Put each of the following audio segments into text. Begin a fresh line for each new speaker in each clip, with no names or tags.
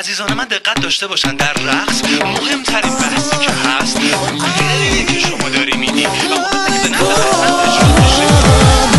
عزیزان من دقت داشته باشن، در رقص مهمترین بحثی که هست غیریه که شما داری میدی و موقعی به نظر اصلا اجرا بشه.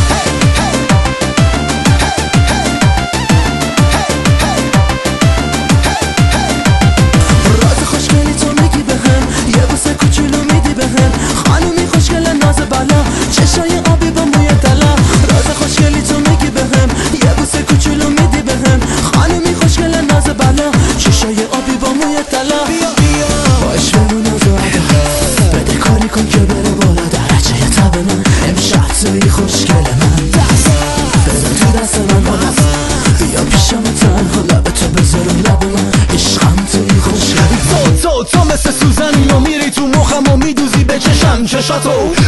چشای آبی با موی طلا، راز خوشگلی تو میگی بهم، یه بوسه کوچولو میدی بهم، خانومی خوشگل ناز بالا، چشای آبی با موی طلا. باش بگو نازو بده کاری کن که بره بالا درجه تب من، امشب توی خوشگل من، بذار تو دست من هست، بیا پیشم تنها لب تو بذار لب من، عشقم توی خوشگل تو مثل سوزنی و میری تو مخم و میدوزی به چشم چشاتو،